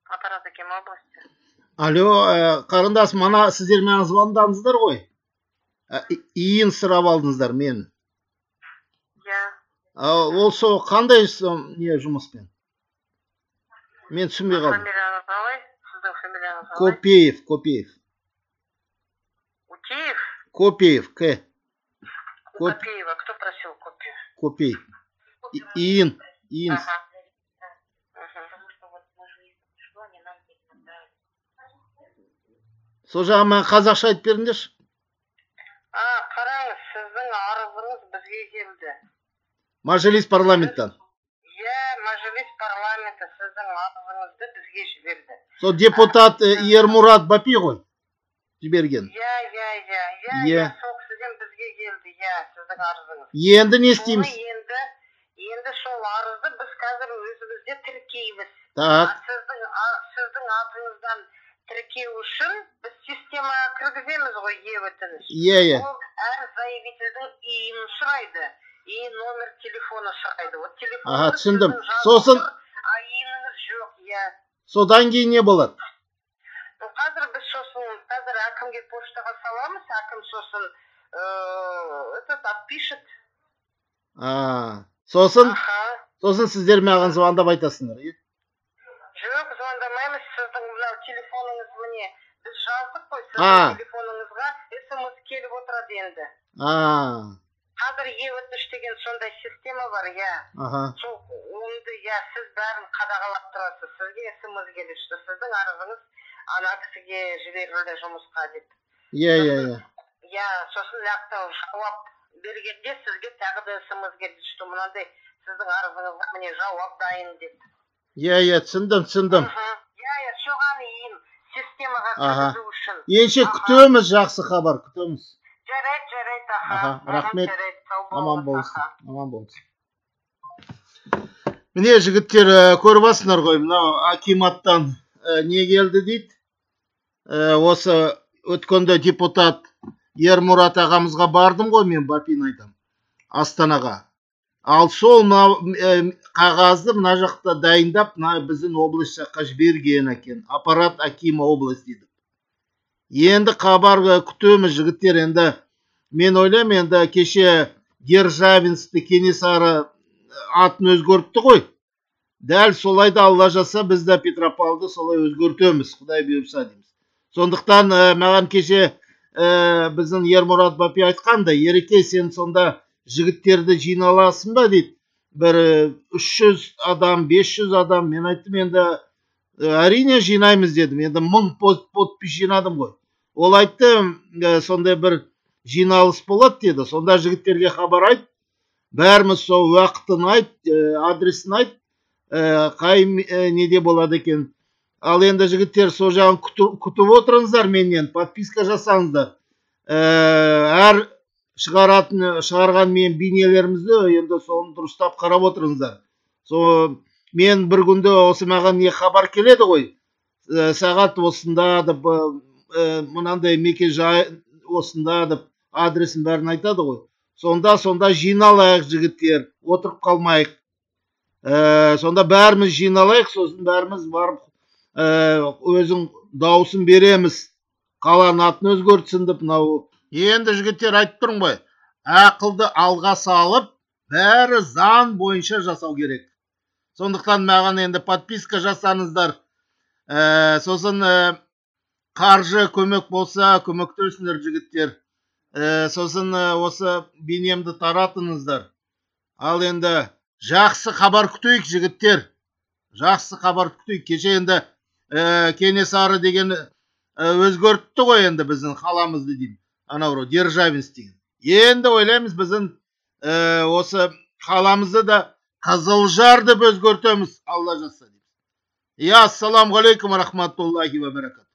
Аппарат Аким области. Алло, қарындас, мана сіздер маған звондадыңыздар ғой. Иін сұрап алдыңыздар мен. Иә. Ол сол қандай не жұмыспен? Мен түсінбей қалдым. Фамилияңыз қалай? Сіздің фамилияңыз қалай? Копеев. Утеев? Копеев, К. Копеева. Кто просил копию? Копеев. Иін. Ага. Сол жағымен қазақша айтып беріңдерші. Қараңыз, сіздің арызыңыз бізге келді. Мәжіліс парламенттан. Иә, мәжіліс парламенті сіздің арызыңызды бізге жіберді. Сол депутат Ермұрат Бапи ғой жіберген. Иә, сол кісіден бізге келді, иә, сіздің арызыңыз. Енді не істейміз? Енді сол арызды біз қазір өзімізде тіркейміз. Так. Сіздің атыңыздан тіркеу үшін біз системаға кіргіземіз ғой е-өтініш. Иә. Ол әр заявительдің иін сұрайды. И номер телефоны сұрайды. Аға, түсіндім. Сосын иініңіз жоқ, иә. Содан кейін не болады? Қазір біз қазір әкімге поштаға саламыз, әкім сосын отпишет. Сосын сіздер маған звондап айтасыңдар, е? Жоқ, звондамаймыз, сіздің мынау телефоныңыз міне. Біз жаздық қой, сіздің телефоныңызға смс келіп отырады енді. Қазір е-өтініш деген сондай система бар, иә. Сол онды, иә, сіз бәрін қадағалап тұрасыз. Сізге смс келіп түсті. Сіздің арызыңыз ана кісіге жіберілді жұмысқа деп. Иә. Иә, сосын лақтау жауап бергенде сізге тағы да смс келіп түсті. Мынандай сіздің арызыңызға міне жауап дайын деп. Иә, түсіндім. Иә, соған иін системаға кіргізу үшін. Енше күтеміз, жақсы хабар күтеміз. Жарайды, рахмет. Аман болсын. Міне жігіттер, көріп асыңдар ғой, мынау акиматтан не келді дейді. Осы өткенде депутат Ермұрат ағамызға бардым ғой, мен Бапин айтам, Астанаға. Ал сол қағазды мына жақта дайындап, біздің облыс жаққа жіберген екен. Аппарат Акима область дейді. Енді хабар күтеміз жігіттер. Енді мен ойлаймын, енді кеше Державинсті Кенесары атын өзгертті ғой. Дәл солайды Алла жаса, біз де Петропавлды солай өзгертеміз, Құдай бұйырса дейміз. Сондықтан маған кеше біздің Ермұрат Бапи айтқанда, Ереке, сен сонда жігіттерді жиналасың ба дейді. Бір 300 адам, 500 адам. Мен айттым, енді әрине жинаймыз дедім. Енді 1000 подпис жинадым ғой. Ол айтты, сондай бір жиналыс болады деді. Сонда жігіттерге хабар айт. Бәріміз сол уақытын айт, адресін айт. Қай неде болады екен. Ал енді жігіттер сол жағын күтіп отырыңыздар менен. Подписка жасаңыздар. Әр шығарған мен бейнелерімізді енді соны дұрыстап қарап отырыңыздар. Мен бір күнде осы маған не хабар келеді ғой. Сағат осында деп, мынандай мекенжай осында деп адресін бәрін айтады ғой. Сонда жиналайық жігіттер, отырып қалмайық. Сонда бәріміз жиналайық, сосын бәріміз барып өзің дауысын береміз. Қаланың атын өзгертсін деп мынау. Енді жігіттер айтып тұрмын ғой, ақылды алға салып, бәрі заң бойынша жасау керек. Сондықтан маған енді подписка жасаңыздар. Сосын қаржы көмек болса, көмектесіңдер жігіттер. Сосын осы бейнемді таратыңыздар. Ал енді жақсы хабар күтейік жігіттер. Жақсы хабар күтейік. Кеше енді Кенесары деген өзгертті ғой енді біздің қаламызды деймін. Анау Державинск деген. Енді ойлаймыз біздің осы қаламызды да Қызылжар деп өзгертеміз, Алла жазса дейміз. Ассаламу алейкум рахматуллахи ва баракатух.